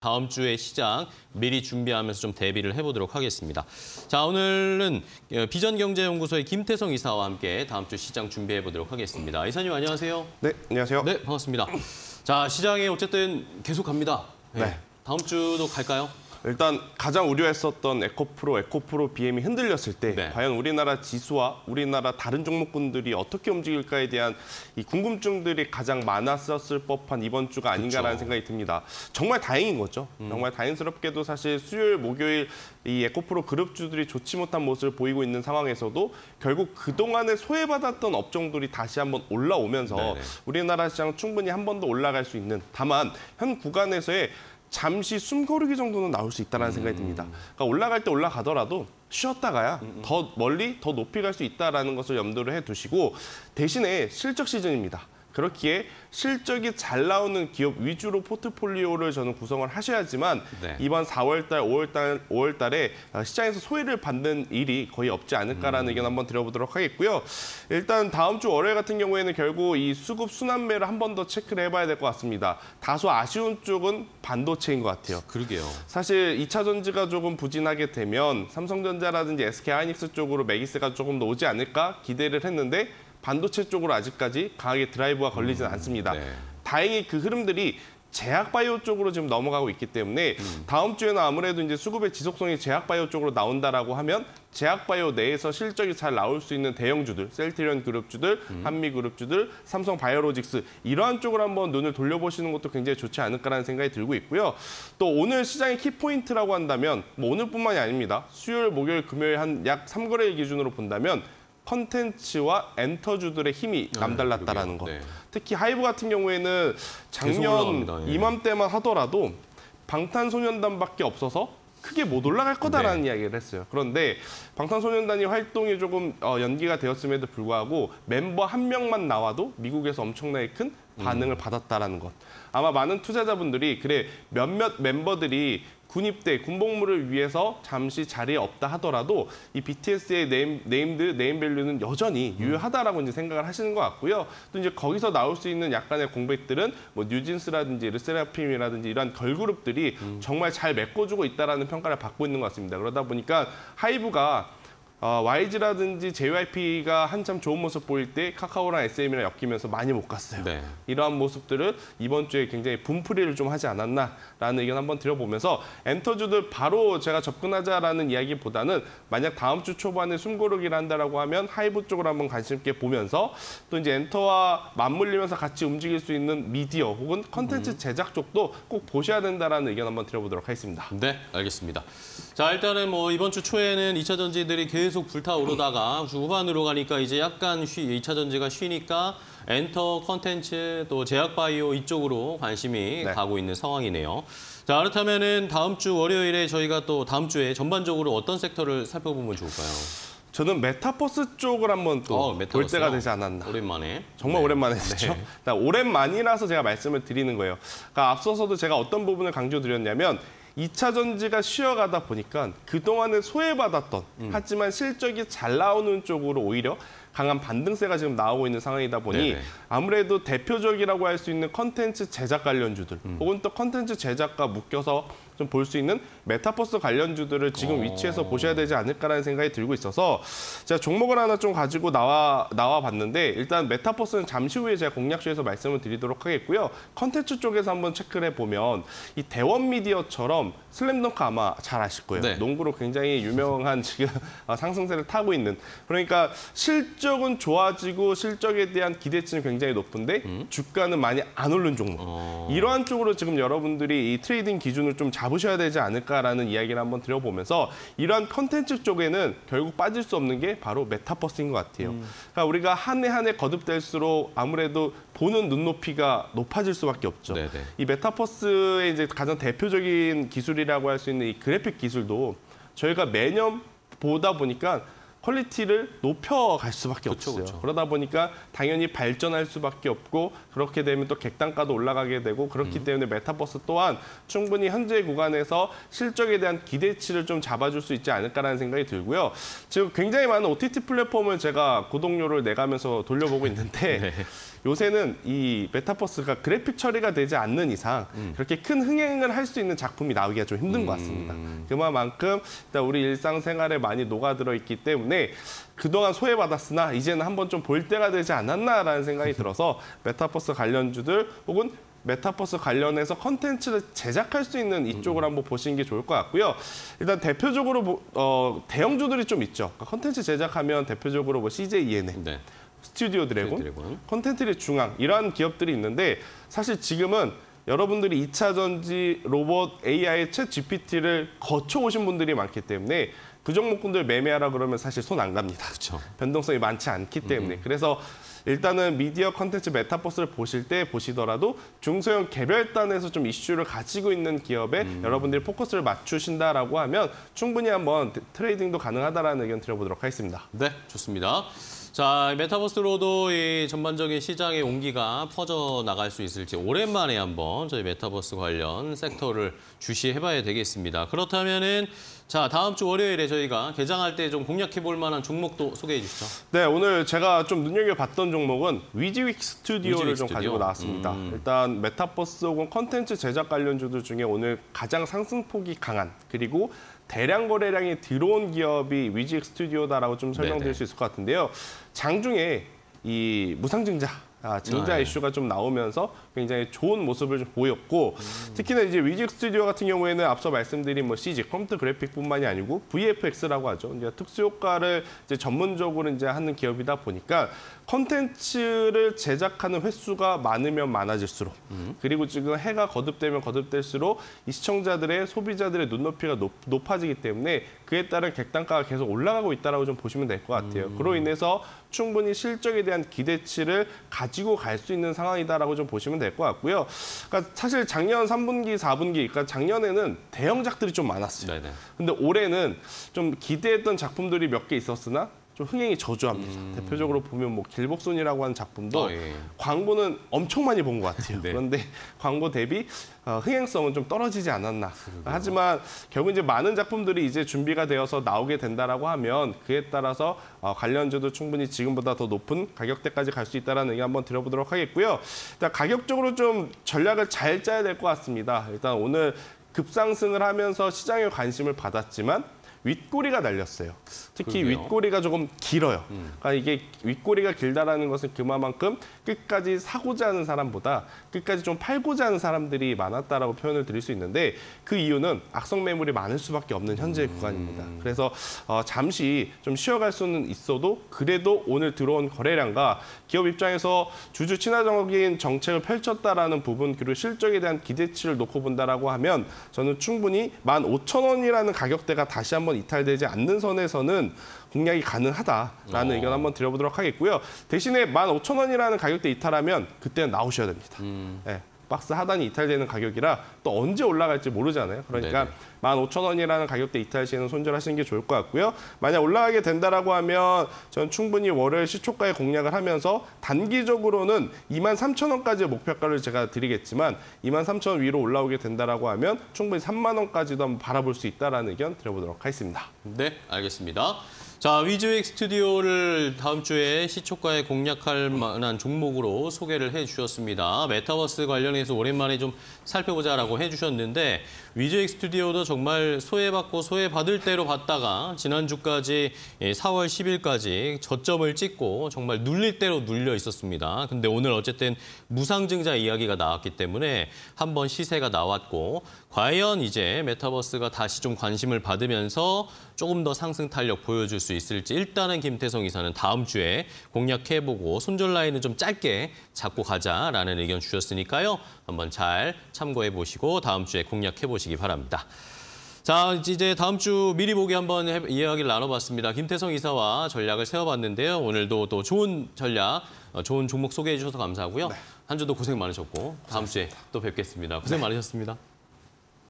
다음 주의 시장 미리 준비하면서 좀 대비를 해보도록 하겠습니다. 자, 오늘은 비전경제연구소의 김태성 이사와 함께 다음 주 시장 준비해보도록 하겠습니다. 이사님 안녕하세요. 네, 안녕하세요. 네, 반갑습니다. 자, 시장에 어쨌든 계속 갑니다. 네. 다음 주도 갈까요? 일단 가장 우려했었던 에코프로 BM이 흔들렸을 때 네. 과연 우리나라 지수와 우리나라 다른 종목군들이 어떻게 움직일까에 대한 이 궁금증들이 가장 많았었을 법한 이번 주가 아닌가라는 생각이 듭니다. 정말 다행인 거죠. 정말 다행스럽게도 사실 수요일, 목요일 이 에코프로 그룹주들이 좋지 못한 모습을 보이고 있는 상황에서도 결국 그동안에 소외받았던 업종들이 다시 한번 올라오면서 네네. 우리나라 시장 충분히 한 번 더 올라갈 수 있는, 다만 현 구간에서의 잠시 숨고르기 정도는 나올 수 있다는 생각이 듭니다. 그러니까 올라갈 때 올라가더라도 쉬었다가야 더 멀리, 더 높이 갈 수 있다는 것을 염두를 해두시고, 대신에 실적 시즌입니다. 그렇기에 실적이 잘 나오는 기업 위주로 포트폴리오를 저는 구성을 하셔야지만 네. 이번 4월 달, 5월 달에 시장에서 소외를 받는 일이 거의 없지 않을까라는 의견 한번 드려보도록 하겠고요. 일단 다음 주 월요일 같은 경우에는 결국 이 수급 순환매를 한 번 더 체크를 해봐야 될 것 같습니다. 다소 아쉬운 쪽은 반도체인 것 같아요. 그러게요. 사실 2차 전지가 조금 부진하게 되면 삼성전자라든지 SK하이닉스 쪽으로 매기스가 조금 더 오지 않을까 기대를 했는데 반도체 쪽으로 아직까지 강하게 드라이브가 걸리지는 않습니다. 네. 다행히 그 흐름들이 제약바이오 쪽으로 지금 넘어가고 있기 때문에 다음 주에는 아무래도 이제 수급의 지속성이 제약바이오 쪽으로 나온다라고 하면 제약바이오 내에서 실적이 잘 나올 수 있는 대형주들, 셀트리온 그룹주들, 한미그룹주들, 삼성바이오로직스 이러한 쪽으로 한번 눈을 돌려보시는 것도 굉장히 좋지 않을까라는 생각이 들고 있고요. 또 오늘 시장의 키포인트라고 한다면 뭐 오늘뿐만이 아닙니다. 수요일, 목요일, 금요일 한 약 3거래일 기준으로 본다면 컨텐츠와 엔터주들의 힘이 남달랐다라는 것. 네. 특히 하이브 같은 경우에는 작년 올라갑니다. 예. 이맘때만 하더라도 방탄소년단밖에 없어서 크게 못 올라갈 거다라는 이야기를 했어요. 그런데 방탄소년단이 활동이 조금 연기가 되었음에도 불구하고 멤버 한 명만 나와도 미국에서 엄청나게 큰 반응을 받았다라는 것. 아마 많은 투자자분들이 그래 몇몇 멤버들이 군입대, 군복무를 위해서 잠시 자리에 없다 하더라도 이 BTS의 네임밸류는 여전히 유효하다라고 이제 생각을 하시는 것 같고요. 또 이제 거기서 나올 수 있는 약간의 공백들은 뭐 뉴진스라든지 르세라핌이라든지 이런 걸그룹들이 정말 잘 메꿔주고 있다라는 평가를 받고 있는 것 같습니다. 그러다 보니까 하이브가 YG라든지 JYP가 한참 좋은 모습 보일 때 카카오랑 SM이랑 엮이면서 많이 못 갔어요. 네. 이러한 모습들을 이번 주에 굉장히 분풀이를 좀 하지 않았나라는 의견 한번 드려보면서 엔터주들 바로 제가 접근하자라는 이야기보다는 만약 다음 주 초반에 숨고르기를 한다라고 하면 하이브 쪽으로 한번 관심 있게 보면서 또 이제 엔터와 맞물리면서 같이 움직일 수 있는 미디어 혹은 컨텐츠 제작 쪽도 꼭 보셔야 된다라는 의견 한번 드려보도록 하겠습니다. 네, 알겠습니다. 자, 일단은 뭐 이번 주 초에는 2차 전지들이 계속 불타오르다가 주 후반으로 가니까 이제 약간 2차 전지가 쉬니까 엔터, 컨텐츠, 또 제약바이오 이쪽으로 관심이 가고 있는 상황이네요. 자, 그렇다면은 다음 주 월요일에 저희가 또 다음 주에 전반적으로 어떤 섹터를 살펴보면 좋을까요? 저는 메타버스 쪽을 한번 또 볼 때가 되지 않았나. 오랜만에. 정말 오랜만에 했죠. 오랜만이라서 제가 말씀을 드리는 거예요. 그러니까 앞서서도 제가 어떤 부분을 강조드렸냐면 2차 전지가 쉬어가다 보니까 그동안에 소외받았던 하지만 실적이 잘 나오는 쪽으로 오히려 강한 반등세가 지금 나오고 있는 상황이다 보니 아무래도 대표적이라고 할 수 있는 컨텐츠 제작 관련주들 혹은 또 컨텐츠 제작과 묶여서 좀 볼 수 있는 메타버스 관련주들을 지금 위치에서 보셔야 되지 않을까라는 생각이 들고 있어서 제가 종목을 하나 좀 가지고 나와 봤는데 일단 메타버스는 잠시 후에 제가 공략쇼에서 말씀을 드리도록 하겠고요. 컨텐츠 쪽에서 한번 체크를 해보면 이 대원 미디어처럼 슬램덩크 아마 잘 아실 거예요. 네. 농구로 굉장히 유명한 지금 상승세를 타고 있는, 그러니까 실적은 좋아지고 실적에 대한 기대치는 굉장히 높은데 주가는 많이 안 오른 종목. 이러한 쪽으로 지금 여러분들이 이 트레이딩 기준을 좀 잡으셔야 되지 않을까라는 이야기를 한번 드려보면서 이러한 컨텐츠 쪽에는 결국 빠질 수 없는 게 바로 메타버스인 것 같아요. 그러니까 우리가 한 해 한 해 거듭될수록 아무래도 보는 눈높이가 높아질 수밖에 없죠. 네네. 이 메타버스의 이제 가장 대표적인 기술이라고 할 수 있는 이 그래픽 기술도 저희가 매년 보다 보니까 퀄리티를 높여갈 수밖에 없어요. 그쵸. 그러다 보니까 당연히 발전할 수밖에 없고 그렇게 되면 또 객단가도 올라가게 되고 그렇기 때문에 메타버스 또한 충분히 현재 구간에서 실적에 대한 기대치를 좀 잡아줄 수 있지 않을까라는 생각이 들고요. 지금 굉장히 많은 OTT 플랫폼을 제가 구독료를 내가면서 돌려보고 있는데 요새는 이 메타버스가 그래픽 처리가 되지 않는 이상 그렇게 큰 흥행을 할 수 있는 작품이 나오기가 좀 힘든 것 같습니다. 그만큼 일단 우리 일상생활에 많이 녹아들어 있기 때문에 그동안 소외받았으나 이제는 한번 좀 볼 때가 되지 않았나라는 생각이 들어서 메타버스 관련주들 혹은 메타버스 관련해서 컨텐츠를 제작할 수 있는 이쪽을 한번 보시는 게 좋을 것 같고요. 일단 대표적으로 대형주들이 좀 있죠. 컨텐츠 제작하면 대표적으로 뭐 CJ ENM, 네. 스튜디오 드래곤, 컨텐츠리 중앙 이러한 기업들이 있는데 사실 지금은 여러분들이 2차 전지, 로봇, AI, 챗 GPT를 거쳐오신 분들이 많기 때문에 그 종목군들 매매하라 그러면 사실 손 안 갑니다. 그렇죠. 변동성이 많지 않기 때문에. 그래서 일단은 미디어 컨텐츠 메타버스를 보실 때 보시더라도 중소형 개별단에서 좀 이슈를 가지고 있는 기업에 여러분들이 포커스를 맞추신다라고 하면 충분히 한번 트레이딩도 가능하다라는 의견 드려보도록 하겠습니다. 네, 좋습니다. 자, 메타버스로도 이 전반적인 시장의 온기가 퍼져나갈 수 있을지 오랜만에 한번 저희 메타버스 관련 섹터를 주시해봐야 되겠습니다. 그렇다면은 자, 다음 주 월요일에 저희가 개장할 때 좀 공략해볼 만한 종목도 소개해 주시죠. 네, 오늘 제가 좀 눈여겨봤던 종목은 위즈윅 스튜디오를 좀 가지고 나왔습니다. 일단 메타버스 혹은 컨텐츠 제작 관련주들 중에 오늘 가장 상승폭이 강한 그리고 대량 거래량이 들어온 기업이 위즈윅 스튜디오다라고 좀 설명드릴 수 있을 것 같은데요. 장중에 이 무상증자 증자 이슈가 좀 나오면서 굉장히 좋은 모습을 좀 보였고 특히나 이제 위즈윅 스튜디오 같은 경우에는 앞서 말씀드린 뭐 CG 컴퓨터 그래픽뿐만이 아니고 VFX라고 하죠. 이제 특수 효과를 이제 전문적으로 이제 하는 기업이다 보니까 컨텐츠를 제작하는 횟수가 많으면 많아질수록 그리고 지금 해가 거듭되면 거듭될수록 이 시청자들의 소비자들의 눈높이가 높아지기 때문에 그에 따른 객단가가 계속 올라가고 있다라고 좀 보시면 될 것 같아요. 그로 인해서 충분히 실적에 대한 기대치를 가지고 갈 수 있는 상황이다라고 좀 보시면 될 것 같고요. 그러니까 사실 작년 3분기, 4분기, 그러니까 작년에는 대형작들이 좀 많았어요. 네네. 근데 올해는 좀 기대했던 작품들이 몇 개 있었으나 좀 흥행이 저조합니다. 대표적으로 보면 뭐 길복손이라고 하는 작품도 예. 광고는 엄청 많이 본 것 같아요. 네. 그런데 광고 대비 흥행성은 좀 떨어지지 않았나. 하지만 결국 이제 많은 작품들이 이제 준비가 되어서 나오게 된다라고 하면 그에 따라서 관련주도 충분히 지금보다 더 높은 가격대까지 갈 수 있다는 얘기 한번 드려보도록 하겠고요. 일단 가격적으로 좀 전략을 잘 짜야 될 것 같습니다. 일단 오늘 급상승을 하면서 시장에 관심을 받았지만 윗꼬리가 날렸어요. 특히 그러게요. 윗꼬리가 조금 길어요. 그러니까 이게 윗꼬리가 길다라는 것은 그만큼 끝까지 사고자 하는 사람보다 끝까지 좀 팔고자 하는 사람들이 많았다라고 표현을 드릴 수 있는데 그 이유는 악성 매물이 많을 수밖에 없는 현재 구간입니다. 그래서 잠시 좀 쉬어갈 수는 있어도 그래도 오늘 들어온 거래량과 기업 입장에서 주주 친화적인 정책을 펼쳤다라는 부분 그리고 실적에 대한 기대치를 놓고 본다라고 하면 저는 충분히 15,000원이라는 가격대가 다시 한번 이탈되지 않는 선에서는 공략이 가능하다라는 의견 한번 드려보도록 하겠고요. 대신에 15,000원이라는 가격대 이탈하면 그때는 나오셔야 됩니다. 네, 박스 하단이 이탈되는 가격이라 또 언제 올라갈지 모르잖아요. 그러니까 네네. 15,000원이라는 가격대 이탈 시에는 손절하시는 게 좋을 것 같고요. 만약 올라가게 된다라고 하면 전 충분히 월요일 시초가에 공략을 하면서 단기적으로는 23,000원까지의 목표가를 제가 드리겠지만 23,000원 위로 올라오게 된다라고 하면 충분히 3만 원까지도 한번 바라볼 수 있다라는 의견 드려보도록 하겠습니다. 네, 알겠습니다. 자, 위즈윅 스튜디오를 다음 주에 시초가에 공략할 만한 종목으로 소개를 해주셨습니다. 메타버스 관련해서 오랜만에 좀 살펴보자라고 해주셨는데 위즈윅 스튜디오도 정말 소외받고 소외받을 대로 봤다가 지난주까지 4월 10일까지 저점을 찍고 정말 눌릴 대로 눌려 있었습니다. 근데 오늘 어쨌든 무상증자 이야기가 나왔기 때문에 한번 시세가 나왔고 과연 이제 메타버스가 다시 좀 관심을 받으면서 조금 더 상승 탄력 보여줄 수 있을지 일단은 김태성 이사는 다음 주에 공략해보고 손절 라인은 좀 짧게 잡고 가자라는 의견 주셨으니까요. 한번 잘 참고해보시고 다음 주에 공략해보시기 바랍니다. 자, 이제 다음 주 미리 보기 한번 이야기를 나눠봤습니다. 김태성 이사와 전략을 세워봤는데요. 오늘도 또 좋은 전략, 좋은 종목 소개해 주셔서 감사하고요. 한 주도 고생 많으셨고 다음 주에 또 뵙겠습니다. 고생 많으셨습니다.